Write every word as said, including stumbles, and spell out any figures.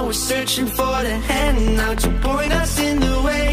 always searching for the hand out to point us in the way.